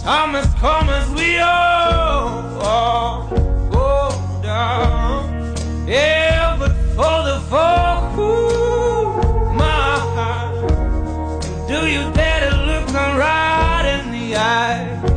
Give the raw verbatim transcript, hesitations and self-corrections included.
Time has come as we all, all go down. Yeah, but for the folk who my heart, do you dare to look them right in the eye?